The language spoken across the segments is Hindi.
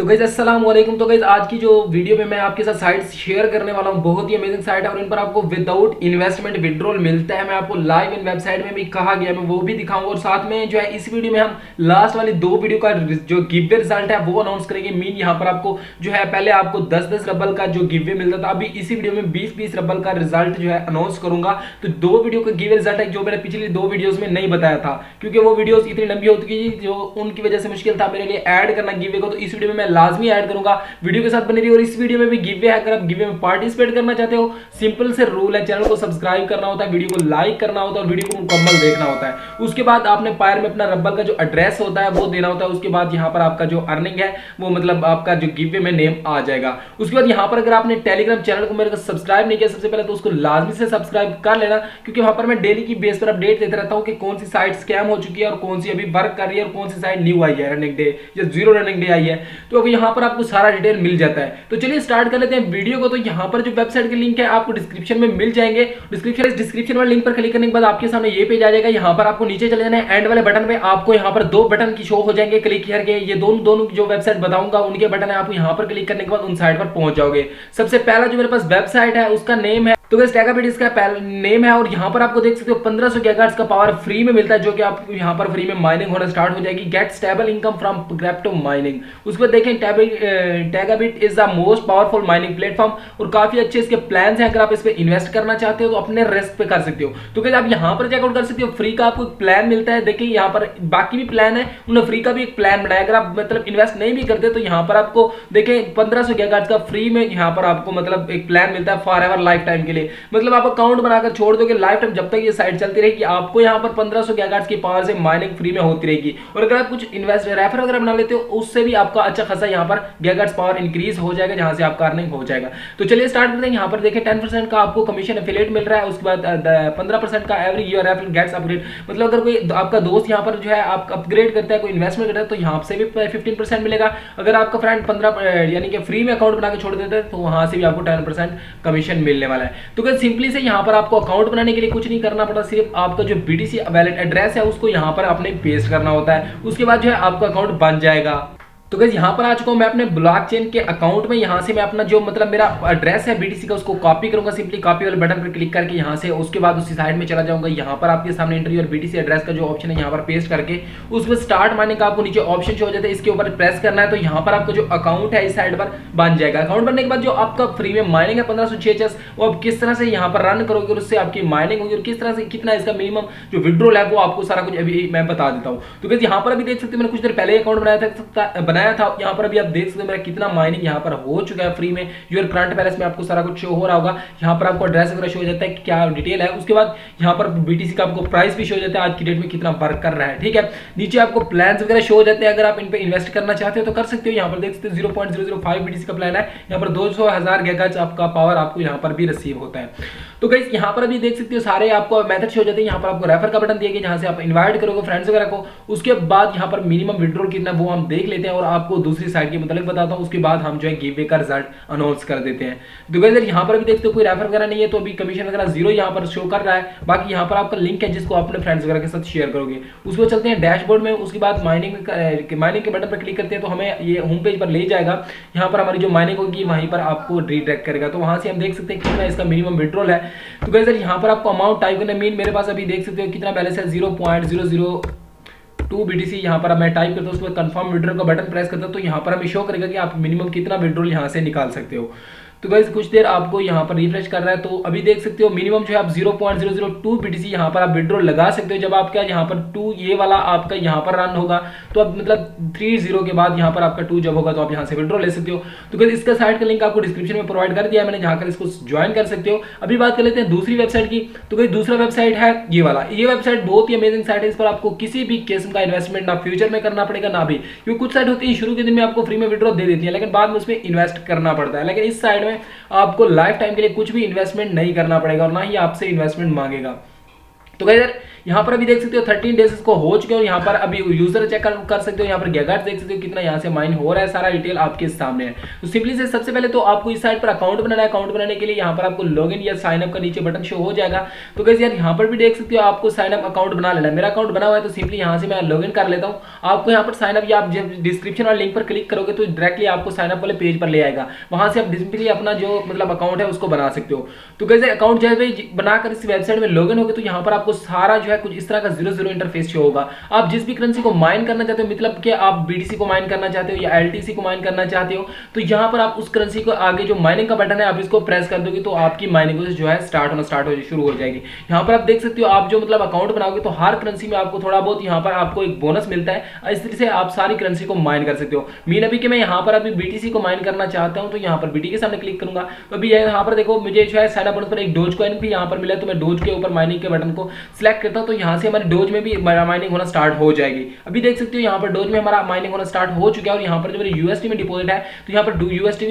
तो गाइस अस्सलाम वालेकुम। तो गाइस आज की जो वीडियो में मैं आपके साथ साइट शेयर करने वाला हूं, बहुत ही अमेजिंग साइट है और इन पर आपको विदाउट इन्वेस्टमेंट विड्रॉल मिलता है। मैं आपको लाइव इन वेबसाइट में भी कहा गया, मैं वो भी दिखाऊंगा और साथ में जो है इस वीडियो में हम लास्ट वाली दो वीडियो का जो गिव रिजल्ट है वो अनाउंस करेंगे। मीन यहाँ पर आपको जो है पहले आपको 10-10 रबल का जो गिव मिलता था, अभी इसी वीडियो में 20-20 रबल का रिजल्ट जो है अनाउंस करूंगा। तो दो वीडियो का गिव रिजल्ट है जो मैंने पिछली दो वीडियोस में नहीं बताया था, क्योंकि वो वीडियोस इतनी लंबी होती थी जो उनकी वजह से मुश्किल था मेरे लिए ऐड करना गिव को। तो इस वीडियो में मैं लाजमी ऐड करूंगा, वीडियो के साथ बने रहिए। और इस वीडियो में भी गिव है, अगर आप गिव में पार्टिसिपेट करना चाहते हो, सिंपल से रूल है, चैनल को सब्सक्राइब करना होता है, वीडियो को लाइक करना होता है और वीडियो को मुकम्मल देखना होता है। उसके बाद आपने पायर में अपना रब्बल का जो एड्रेस होता है वो देना होता है। उसके बाद यहाँ पर आपका जो अर्निंग है वो मतलब आपका जो गिव में नेम आ जाएगा। उसके बाद यहाँ पर अगर आपने टेलीग्राम चैनल को मेरे को सब्सक्राइब नहीं किया सबसे पहले, तो उसको लाजमी से सब्सक्राइब कर लेना, क्योंकि वहां पर मैं डेली की बेस पर अपडेट देता रहता हूँ कि कौन सी साइट स्कैम हो चुकी है और कौन सी अभी वर्क कर रही है और कौन सी साइट न्यू आई है, रनिंग डे या जीरो रनिंग डे आई है। तो अब यहाँ पर आपको सारा डिटेल मिल जाता है। तो चलिए स्टार्ट कर लेते हैं वीडियो को। तो यहाँ पर जो वेबसाइट के लिंक है आपको डिस्क्रिप्शन में मिल जाएंगे। डिस्क्रिप्शन वाले लिंक पर क्लिक करने के बाद आपके सामने ये पेज आ जाएगा। यहाँ पर आपको नीचे चले जाना है, एंड वाले बटन पे आपको यहाँ पर दो बटन की शो हो जाएंगे, क्लिक करके ये दोनों जो वेबसाइट बताऊंगा उनके बटन है, आपको यहाँ पर क्लिक करने के बाद उन साइट पर पहुंच जाओगे। सबसे पहला जो मेरे पास वेबसाइट है उसका नेम है, तो गाइस टैगाबिट इसका नेम है और यहाँ पर आपको देख सकते हो 1500 गीगाहर्ट्ज का पावर फ्री में मिलता है, जो कि आपको यहाँ पर फ्री में माइनिंग होना स्टार्ट हो जाएगी। Get stable income from crypto mining. उसके बाद देखें Tagabit is the most powerful mining platform और काफी अच्छे इसके प्लान हैं। अगर आप इस पे इन्वेस्ट करना चाहते हो तो अपने रिस्क पे कर सकते हो। तो गाइस आप यहाँ पर चेकआउट कर सकते हो, फ्री का आपको प्लान मिलता है। देखिए यहाँ पर बाकी भी प्लान है, उन्होंने फ्री का भी एक प्लान बनाया। अगर आप मतलब इन्वेस्ट नहीं भी करते तो यहाँ पर आपको देखें 1500 गीगाहर्ट्ज का फ्री में यहाँ पर आपको मतलब एक प्लान मिलता है फॉर एवर लाइफ टाइम के लिए। मतलब आप अकाउंट बनाकर छोड़ दोगे लाइफ टाइम, जब तक ये साइट चलती रहेगी आपको यहाँ पर 1500 गीगाहर्ट्ज की पावर से माइनिंग फ्री में होती रहेगी। और अगर आप कुछ इन्वेस्ट रेफर वगैरह बना लेते हो उससे भी आपका अच्छा खासा यहाँ पर गीगाहर्ट्ज पावर इंक्रीज हो जाएगा, जहां से आपका अर्निंग हो जाएगा। तो चलिए स्टार्ट करते हैं। यहाँ पर देखें 10% का आपको कमीशन एफिलिएट मिल रहा है। उसके बाद 15% का every year referral gets upgrade. मतलब अगर कोई आपका दोस्त यहाँ पर जो है आप अपग्रेड करता है, कोई इन्वेस्टमेंट करता है, तो यहाँ से भी 15% मिलेगा। अगर आपका फ्रेंड 15 यानी कि फ्री में अकाउंट बना के छोड़ देता है तो वहां से भी आपको 10% कमीशन मिलने वाला है। तो सिंपली से यहाँ पर आपको अकाउंट बनाने के लिए कुछ नहीं करना पड़ता, सिर्फ आपका जो बीटीसी वैलेट एड्रेस है उसको यहाँ पर अपने पेस्ट करना होता है। उसके बाद जो है आपका अकाउंट बन जाएगा। तो गाइस यहाँ पर आ चुका हूँ मैं अपने ब्लॉकचेन के अकाउंट में। यहाँ से मैं अपना जो मतलब मेरा एड्रेस है बीटीसी का उसको कॉपी करूंगा, सिंपली कॉपी वाले बटन पर क्लिक करके यहाँ से। उसके बाद उसी साइड में चला जाऊंगा। यहाँ पर आपके सामने एंट्री और बीटीसी एड्रेस का जो ऑप्शन है यहाँ पर पेस्ट करके उसमें स्टार्ट मारने का आपको नीचे ऑप्शन हो जाता है, इसके ऊपर प्रेस करना है। तो यहाँ पर आपका जो अकाउंट है इस साइड पर बन जाएगा। अकाउंट बनने के बाद जो आपका फ्री में माइनिंग है 1500 वो आप किस तरह से यहाँ पर रन करोगे और उससे आपकी माइनिंग होगी और किस तरह से कितना इसका मिनिमम जो विड्रॉल है वो आपको सारा कुछ अभी मैं बता देता हूँ। तो गाइस यहाँ पर अभी देख सकते हैं मैंने कुछ देर पहले अकाउंट बनाया था। यहाँ पर आप देख सकते हो मेरा कितना माइनिंग यहाँ पर हो चुका है फ्री में। योर करंट बैलेंस में आपको सारा कुछ शो हो रहा होगा। यहाँ पर आपको एड्रेस वगैरह शो हो जाता है क्या डिटेल है। उसके बाद यहाँ पर बीटीसी का आपको प्राइस भी शो हो जाता है आज की डेट में कितना वर्क कर रहा है, ठीक है। नीचे आपको प्लान्स वगैरह शो हो जाते हैं, अगर आप इन पे इन्वेस्ट करना चाहते हो तो कर सकते हो। यहाँ पर देख सकते हो 0.005 बीटीसी का प्लान है। यहाँ पर 200,000 गीगाहर्ट्ज आपका पावर आपको यहाँ पर भी रिसीव होता है। तो गाइस यहाँ पर अभी देख सकते हो सारे आपको मेथड शो हो जाते हैं। यहाँ पर आपको रेफर का बटन दिया गया जहाँ से आप इन्वाइट करोगे फ्रेंड्स वगैरह को। उसके बाद यहाँ पर मिनिमम विड्रॉल कितना वो हम देख लेते हैं और आपको दूसरी साइड के मतलब बताता हूँ। उसके बाद हम जो है गिव का रिजल्ट अनाउंस कर देते हैं। तो गाइस यहाँ पर भी देखते हो कोई रेफर वगैरह नहीं है, तो अभी कमीशन वगैरह जीरो यहाँ पर शो कर रहा है। बाकी यहाँ पर आपका लिंक है जिसको अपने फ्रेंड्स वगैरह के साथ शेयर करोगे। उसको चलते हैं डैशबोर्ड में। उसके बाद माइनिंग के बटन पर क्लिक करते हैं तो हमें ये होम पेज पर ले जाएगा। यहाँ पर हमारी जो माइनिंग होगी वहीं पर आपको रिडायरेक्ट करेगा, तो वहां से हम देख सकते हैं कितना इसका मिनिमम विड्रॉल है। तो गाइस यहाँ पर आपको अमाउंट टाइप करना, मीन मेरे पास अभी देख सकते हो कितना बैलेंस है 0.002 बीटीसी। यहाँ पर मैं टाइप करता हूँ, उसके बाद कंफर्म विड्रॉल का बटन प्रेस करता हूँ तो यहाँ पर हमें शो करेगा कि आप मिनिमम कितना विड्रॉल यहाँ से निकाल सकते हो। तो गाइस कुछ देर आपको यहाँ पर रिफ्रेश कर रहा है, तो अभी देख सकते हो मिनिमम जो है आप 0.002 बीटीसी यहाँ पर आप विड्रॉल लगा सकते हो। जब आपका यहाँ पर 2 ये वाला आपका यहाँ पर रन होगा तो अब मतलब 30 के बाद यहाँ पर आपका 2 जब होगा तो आप यहाँ से विड्रॉल ले सकते हो। तो गाइस इसका साइट का लिंक आपको डिस्क्रिप्शन में प्रोवाइड कर दिया है मैंने, जहाँ कर इसको ज्वाइन कर सकते हो। अभी बात कर लेते हैं दूसरी वेबसाइट की। तो गाइस दूसरा वेबसाइट है ये वाला। ये वेबसाइट बहुत ही अमेजिंग साइट है। इस पर आपको किसी भी किस्म का इन्वेस्टमेंट ना फ्यूचर में करना पड़ेगा ना भी, क्योंकि कुछ साइट होती है शुरू के दिन में आपको फ्री में विड्रॉल दे देती है लेकिन बाद में उसमें इन्वेस्ट करना पड़ता है। लेकिन इस साइड में आपको लाइफ टाइम के लिए कुछ भी इन्वेस्टमेंट नहीं करना पड़ेगा और ना ही आपसे इन्वेस्टमेंट मांगेगा। तो गाइस यहाँ पर अभी देख सकते हो 13 डेज इसको हो चुके हो। यहाँ पर अभी यूजर चेक कर सकते हो, यहाँ पर गैगार्ड देख सकते हो कितना यहाँ से माइन हो रहा है, सारा डिटेल आपके सामने है। तो सिंपली से सबसे पहले तो आपको इस साइट पर अकाउंट बनाना है। अकाउंट बनाने के लिए यहाँ पर आपको लॉगिन या साइन अप का नीचे बटन शो हो जाएगा। तो गाइस यार यहाँ पर भी देख सकते हो आपको साइन अप अकाउंट बना लेना है। मेरा अकाउंट बना हुआ है तो सिंपली यहाँ से मैं लॉगिन कर लेता हूँ। आपको यहाँ पर साइन अप या आप जब डिस्क्रिप्शन वाले लिंक पर क्लिक करोगे तो डायरेक्टली आपको साइन अप वाले पेज पर ले आएगा। वहां से आप सिंपली अपना जो मतलब अकाउंट है उसको बना सकते हो। तो गाइस अकाउंट जब बनाकर इस वेबसाइट में लॉगिन होगे तो यहाँ पर आपको सारा जो है कुछ इस तरह का 0 इंटरफेस शो होगा। आप जिस भी करेंसी को माइन करना चाहते हो, मतलब कि आप बीटीसी को माइन करना चाहते हो या एलटीसी को माइन करना चाहते हो, तो यहाँ पर आप उस करेंसी को आगे जो माइनिंग का बटन है आप इसको प्रेस कर दोगे तो आपकी माइनिंग जो है स्टार्ट हो शुरू हो जाएगी। यहाँ पर आप देख सकते हो आप जो मतलब अकाउंट बनाओगे तो हर करेंसी में आपको थोड़ा बहुत यहाँ पर आपको एक बोनस मिलता है। इस तरह से आप सारी करेंसी को माइन कर सकते हो। मीन अभी कि मैं यहाँ पर अभी बीटीसी को माइन करना चाहता हूँ तो यहाँ पर बीटी के सामने क्लिक करूंगा तो अभी यहाँ पर देखो मुझे जो है साइन अप बोनस पर एक डोज कॉइन भी यहाँ पर मिला। तो मैं डोज के ऊपर माइनिंग के बटन को सिलेक्ट करता हूँ तो यहाँ से हमारे डोज में भी माइनिंग होना स्टार्ट हो जाएगी। अभी देख सकते हो यहाँ पर डोज में हमारा माइनिंग होना स्टार्ट हो चुका है। और यहाँ पर जो मेरे यूएसडी में डिपॉजिट है तो यहाँ पर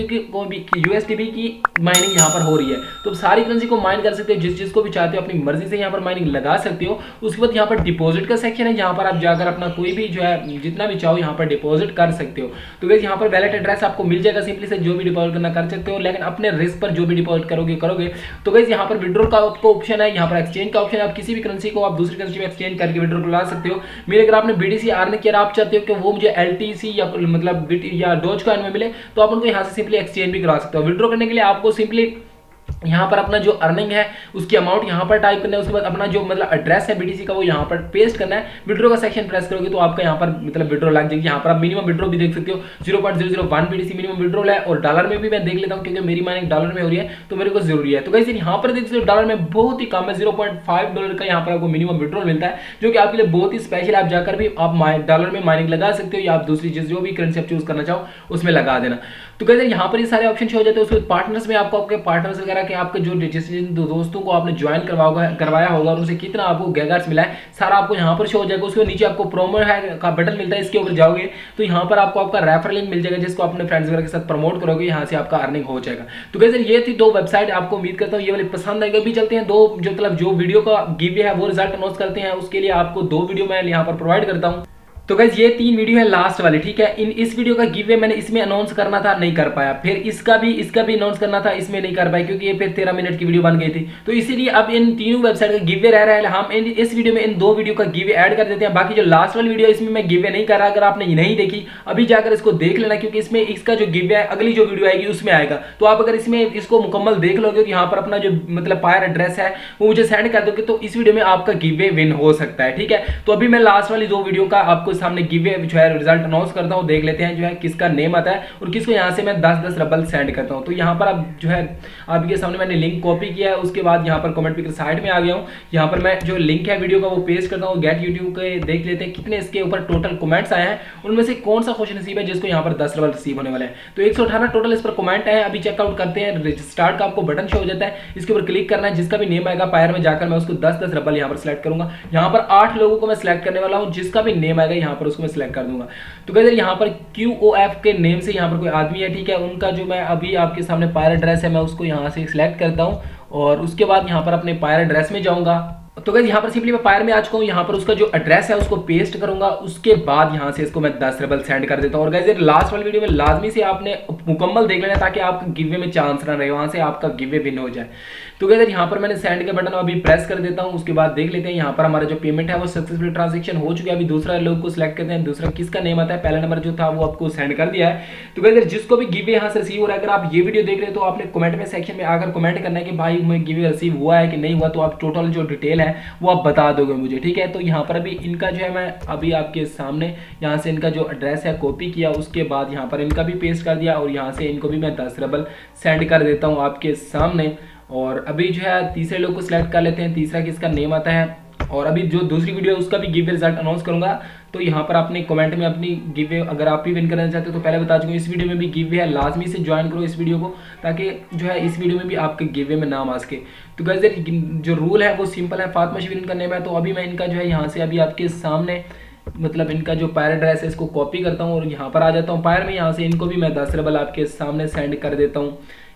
यूएसडी की माइनिंग यहाँ पर हो रही है। तो सारी करेंसी को माइन कर सकते हो, जिस को भी चाहते हो अपनी मर्जी से यहाँ पर माइनिंग लगा सकते हो। उसके बाद यहाँ पर डिपॉजिट का सेक्शन है, यहाँ पर आप जाकर अपना कोई भी जो है जितना भी चाहो यहाँ पर डिपॉजिट कर सकते हो। तो गाइस यहाँ पर वैलेट एड्रेस आपको मिल जाएगा, सिंपली से जो भी डिपॉजिट करना कर सकते हो, लेकिन अपने रिस्क पर जो भी डिपॉजिट करोगे। तो गाइस यहाँ पर विड्रॉ का आपको ऑप्शन है, यहाँ पर एक्सचेंज का ऑप्शन है। आप किसी भी करेंसी को आप दूसरी करेंसी में एक्सचेंज करके विड्रॉ ला सकते हो। मेरे अगर आपने बीटीसी अर्न किया, आप चाहते हो कि वो मुझे एलटीसी या मतलब या डोज कॉइन में मिले तो आप उनको यहाँ से सिंपली एक्सचेंज भी करा सकते हो। विड्रॉ करने के लिए आपको सिंपली यहाँ पर अपना जो अर्निंग है उसकी अमाउंट यहाँ पर टाइप करना है। उसके बाद अपना जो मतलब एड्रेस है बीटीसी का वो यहाँ पर पेस्ट करना है। विड्रॉ का सेक्शन प्रेस करोगे तो आपका यहाँ पर मतलब विड्रॉ लग जाएगी। यहाँ पर आप मिनिमम विड्रॉ भी देख सकते हो 0.001 बीटीसी मिनिमम विड्रॉ है। और डॉलर में भी मैं देख लेता हूँ क्योंकि मेरी माइनिंग डॉलर में हो रही है तो मेरे को जरूरी है। तो गाइस यहाँ पर देख सकते हो डॉलर में बहुत ही कम है, $0.5 का यहाँ पर आपको मिनिमम विड्रॉ मिलता है, जो कि आपके लिए बहुत ही स्पेशल। आप जाकर भी आप डॉलर में माइनिंग लगा सकते हो या आप दूसरी चीज जो भी करेंसी आप चूज करना चाहो उसमें लगा देना। तो गाइस यहाँ पर ये सारे ऑप्शन हो जाते हैं। उसके बाद पार्टनर्स में आपको आपके पार्टनर्स वगैरह के आपके जो जिन दोस्तों को आपने ज्वाइन करवाया होगा और उनसे कितना आपको गैगार्ड्स मिला है सारा आपको यहाँ पर शो हो जाएगा। उसके नीचे आपको प्रोमो है का बटन मिलता है, इसके ऊपर जाओगे तो यहाँ पर आपको आपका रेफरल लिंक मिल जाएगा जिसको अपने फ्रेंड्स वगैरह के साथ प्रमोट करोगे, यहाँ से आपका अर्निंग हो जाएगा। तो गाइस ये थी 2 वेबसाइट, आपको उम्मीद करता हूँ ये वाली पसंद आएगा। भी चलते हैं 2 जो मतलब जो वीडियो का गिव है वो रिजल्ट अनाउंस करते हैं। उसके लिए आपको 2 वीडियो मैं यहाँ पर प्रोवाइड करता हूँ। तो गाइस ये 3 वीडियो है लास्ट वाली, ठीक है। इस वीडियो का गिव वे मैंने इसमें अनाउंस करना था, नहीं कर पाया। फिर इसका भी अनाउंस करना था, इसमें नहीं कर पाया क्योंकि ये फिर 13 मिनट की वीडियो बन गई थी। तो इसीलिए अब इन तीनों वेबसाइट का गिव वे रह रहा है। हम इस वीडियो में इन 2 वीडियो का गिव वे ऐड कर देते हैं। बाकी जो लास्ट वाली वीडियो इसमें मैं गिव वे नहीं कर रहा। अगर आपने नहीं देखी अभी जाकर इसको देख लेना क्योंकि इसमें इसका जो गिव वे है अगली जो वीडियो आएगी उसमें आएगा। तो आप अगर इसमें इसको मुकम्मल देख लोगे तो यहाँ पर अपना जो मतलब पायर एड्रेस है वो मुझे सेंड कर दोगे तो इस वीडियो में आपका गिव वे विन हो सकता है, ठीक है। तो अभी मैं लास्ट वाली 2 वीडियो का आपको सामने गिव वे रिजल्ट अनाउंस करता हूं, देख लेते हैं जो है किसका नेम आता है और किसको यहां से मैं 10-10 रबल सेंड करता हूं। तो यहां पर अब जो है आपके सामने मैंने लिंक कॉपी किया है। उसके बाद यहां पर कमेंट पिकर साइड में आ गया हूं। यहां पर मैं जो लिंक है वीडियो का वो पेस्ट करता हूं। गेट यूट्यूब के देख लेते हैं कितने इसके ऊपर टोटल कमेंट्स आए हैं, उनमें से कौन सा खुश नसीब है जिसको यहां पर 10 रबल रिसीव होने वाले हैं। तो 118 टोटल इस पर कमेंट है। अभी चेकआउट करते हैं। स्टार्ट का आपको बटन शो हो जाता है, इसके ऊपर क्लिक करना है। जिसका भी नेम आएगा पायर में जाकर मैं उसको 10-10 रबल यहां पर सिलेक्ट करूंगा। यहां पर 8 लोगों को मैं सिलेक्ट करने वाला हूं, जिसका भी नेम आएगा यहां पर उसको मैं सिलेक्ट कर दूंगा। तो गाइस यहाँ पर QOF के नेम से यहाँ पर कोई आदमी है, ठीक है। उनका जो मैं अभी आपके सामने पायर एड्रेस है मैं उसको यहाँ से सिलेक्ट करता हूँ और उसके बाद यहाँ पर अपने पायर एड्रेस में जाऊँगा। तो गाइस यहाँ पर सिंपली मैं पायर में आ चुका हूँ। यहाँ पर उसका जो एड्रेस है उसको पेस्ट करूंगा। उसके बाद यहाँ से इसको मैं 10 रबल सेंड कर देता हूँ। और गाइस लास्ट वाली वीडियो में लाजमी से आपने मुकम्मल देख लेना ताकि आपका गिव में चांस ना रहे, वहां से आपका गिव विन हो जाए। तो गाइस यहाँ पर मैंने सेंड का बटन अभी प्रेस कर देता हूँ। उसके बाद देख लेते हैं यहाँ पर हमारा जो पेमेंट है वो सक्सेसफुल ट्रांजेक्शन हो चुका है। अभी दूसरा लोग को सिलेक्ट करते हैं, दूसरा किसका नेम आता है। पहला नंबर जो था वो आपको सेंड कर दिया है। तो गाइस जिसको भी गिव यहाँ से रिसीव हो रहा है, अगर आप ये वीडियो देख रहे हो तो आपने कमेंट में सेक्शन में आकर कमेंट करना है कि भाई मैं गिव रिसीव हुआ है कि नहीं हुआ। तो आप टोटल जो डिटेल है वो आप बता दोगे मुझे, ठीक है। तो यहाँ पर अभी इनका जो है मैं अभी आपके सामने यहाँ से इनका जो एड्रेस है कॉपी किया। उसके बाद यहाँ पर इनका भी पेस्ट कर दिया और यहाँ से इनको भी मैं 10 रबल सेंड कर देता हूँ आपके सामने। और अभी जो है तीसरे लोग को सिलेक्ट कर लेते हैं, तीसरा किसका नेम आता है। और अभी जो दूसरी वीडियो है उसका भी गिव रिजल्ट अनाउंस करूंगा। तो यहाँ पर अपने कमेंट में अपनी गिव अगर आप भी विन करना चाहते हो तो पहले बता चुका हूँ इस वीडियो में भी गिव है, लाजमी से ज्वाइन करो इस वीडियो को ताकि जो है इस वीडियो में भी आपके गिव में नाम आ सके। तो गाइस जो रूल है वो सिंपल है, फातिमा शबीर इनका नेम है। तो अभी मैं इनका जो है यहाँ से अभी आपके सामने मतलब इनका जो पायर एड्रेस है इसको कॉपी करता हूँ और यहाँ पर आ जाता हूँ पायर में। यहाँ से इनको भी मैं 10 रबल आपके सामने सेंड कर देता हूँ।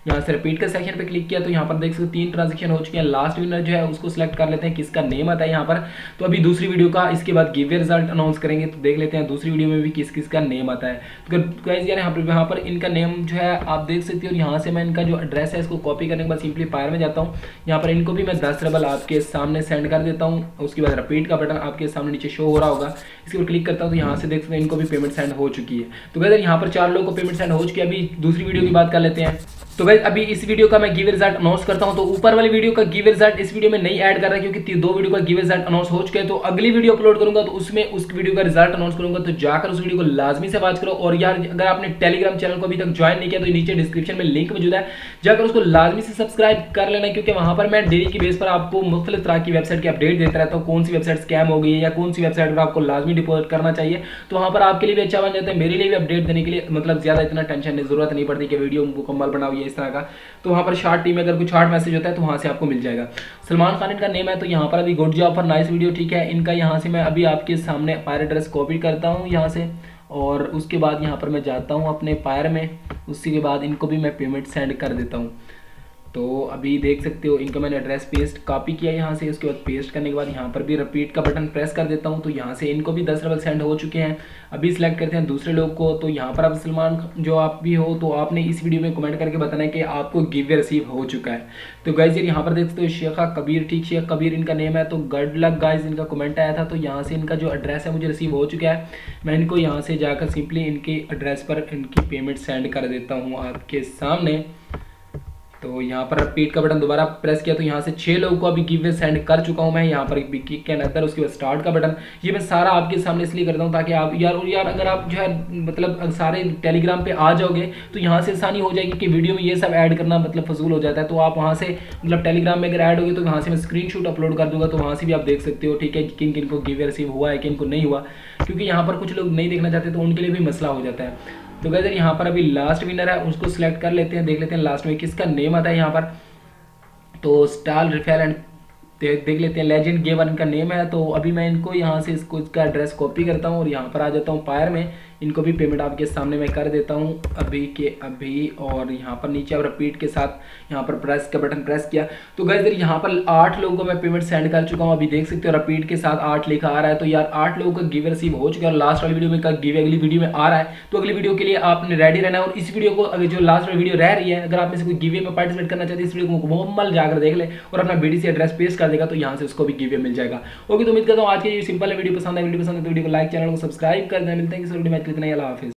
यहाँ से रिपीट का सेक्शन पे क्लिक किया तो यहाँ पर देख सकते 3 ट्रांजेक्शन हो चुके हैं। लास्ट विनर जो है उसको सिलेक्ट कर लेते हैं, किसका नेम आता है यहाँ पर। तो अभी दूसरी वीडियो का इसके बाद गिव अवे रिजल्ट अनाउंस करेंगे, तो देख लेते हैं दूसरी वीडियो में भी किस किस का नेम आता है। तो गाइस यार यहाँ पर इनका नेम जो है आप देख सकते हो, और यहाँ से मैं इनका जो एड्रेस है इसको कॉपी करने के बाद सिंपलीफायर में जाता हूँ। यहाँ पर इनको भी मैं 10 रबल आपके सामने सेंड कर देता हूँ। उसके बाद रिपीट का बटन आपके सामने नीचे शो हो रहा होगा, इसके ऊपर क्लिक करता हूँ तो यहाँ से देख सकते हैं इनको भी पेमेंट सेंड हो चुकी है। तो गाइस यहाँ पर 4 लोगों को पेमेंट सेंड हो चुकी है। अभी दूसरी वीडियो की बात कर लेते हैं। तो गाइस अभी इस वीडियो का मैं गिव रिजल्ट अनाउंस करता हूं। तो ऊपर वाली वीडियो का गिव रिजल्ट इस वीडियो में नहीं ऐड कर रहा क्योंकि 2 वीडियो का गिव रिजल्ट अनाउंस हो चुके हैं। तो अगली वीडियो अपलोड करूंगा तो उसमें उस वीडियो का रिजल्ट अनाउंस करूंगा, तो जाकर उस वीडियो को लाजमी से वॉच करो। और यार अगर आपने टेलीग्राम चैनल को अभी तक ज्वाइन नहीं किया तो नीचे डिस्क्रिप्शन में लिंक मौजूद है, जाकर उसको लाजमी से सब्सक्राइब कर लेना, क्योंकि वहां पर मैं डेली की बेस पर आपको मुख्तलिफ तरह की वेबसाइट की अपडेट देता रहता हूँ। कौन सी वेबसाइट स्कैम हो गई है या कौन सी वेबसाइट पर आपको लाजमी डिपॉजिट करना चाहिए, तो वहां पर आपके लिए भी अच्छा बन जाता है, मेरे लिए भी अपडेट देने के लिए मतलब ज्यादा इतना टेंशन नहीं, जरूरत नहीं पड़ती कि वीडियो मुकम्मल बनाओ ये इस तरह का। तो वहाँ पर शॉर्ट टीम में अगर कुछ शॉर्ट मैसेज होता है तो वहाँ से आपको मिल जाएगा। सलमान खान इनका नेम है। तो यहाँ पर अभी good job for nice video, ठीक है। इनका यहाँ से मैं अभी आपके सामने पायर एड्रेस कॉपी करता हूँ यहाँ से, और उसके बाद यहाँ पर मैं जाता हूँ अपने पायर में, उसी के बाद इनको भी मैं पेमेंट सेंड कर देता हूँ। तो अभी देख सकते हो इनका मैंने एड्रेस पेस्ट कॉपी किया यहाँ से, उसके बाद पेस्ट करने के बाद यहाँ पर भी रिपीट का बटन प्रेस कर देता हूँ। तो यहाँ से इनको भी 10 रबल सेंड हो चुके हैं। अभी सिलेक्ट करते हैं दूसरे लोग को। तो यहाँ पर अब सलमान जो आप भी हो तो आपने इस वीडियो में कमेंट करके बताना है कि आपको गिव अवे रिसीव हो चुका है। तो गाइज यार यहाँ पर देख सकते हो शेखा कबीर, ठीक, शेख कबीर इनका नेम है। तो गुड लक गाइज, इनका कमेंट आया था। तो यहाँ से इनका जो एड्रेस है मुझे रिसीव हो चुका है। मैं इनको यहाँ से जाकर सिंपली इनके एड्रेस पर इनकी पेमेंट सेंड कर देता हूँ आपके सामने। तो यहाँ पर रिपीट का बटन दोबारा प्रेस किया तो यहाँ से 6 लोगों को अभी गिव अवे सेंड कर चुका हूँ मैं। यहाँ पर एक बिग कैन अंदर, उसके बाद स्टार्ट का बटन, ये मैं सारा आपके सामने इसलिए करता हूँ ताकि आप यार अगर आप जो है मतलब सारे टेलीग्राम पे आ जाओगे तो यहाँ से आसानी हो जाएगी कि वीडियो में ये सब ऐड करना मतलब फजूल हो जाता है। तो आप वहाँ से मतलब टेलीग्राम में अगर ऐड होगी तो वहाँ से मैं स्क्रीनशॉट अपलोड कर दूंगा, तो वहाँ से भी आप देख सकते हो, ठीक है, किन किन को गिव अवे रिसीव हुआ है, किन को नहीं हुआ, क्योंकि यहाँ पर कुछ लोग नहीं देखना चाहते तो उनके लिए भी मसला हो जाता है। तो गाइस यहाँ पर अभी लास्ट विनर है, उसको सिलेक्ट कर लेते हैं, देख लेते हैं लास्ट में किसका नेम आता है यहाँ पर। तो स्टार रिफेल एंड देख लेते हैं, लेजेंड गेवर इनका नेम है। तो अभी मैं इनको यहाँ से इसका एड्रेस कॉपी करता हूँ और यहाँ पर आ जाता हूँ पायर में, इनको भी पेमेंट आपके सामने मैं कर देता हूँ अभी के अभी। और यहाँ पर नीचे अब रिपीट के साथ यहाँ पर प्रेस का बटन प्रेस किया तो गाइस यहाँ पर 8 लोगों को मैं पेमेंट सेंड कर चुका हूँ। अभी देख सकते हो रिपीट के साथ 8 लिखा आ रहा है। तो यार 8 लोगों का गिव रिसीव हो चुका है और लास्ट वाली वीडियो में का गिव अगली वीडियो में आ रहा है। तो अगली वीडियो के लिए आपने रेडी रहना है। और इस वीडियो को अगर जो लास्ट वाली वीडियो रह रही है, अगर आप में से कोई गिव में पार्टिसिपेट करना चाहते हैं, इस वीडियो को मुकम्मल जाकर देख ले और अपना BDC एड्रेस पेस्ट कर देगा तो यहाँ से उसको भी गिव मिल जाएगा। ओके, तो उम्मीद करता हूँ आज की ये सिंपल वीडियो पसंद है। वीडियो पसंद है तो वीडियो को लाइक, चैनल को सब्सक्राइब कर देना। मिलते हैं किसी वीडियो में, इतना ही, अल्लाह हाफिज़।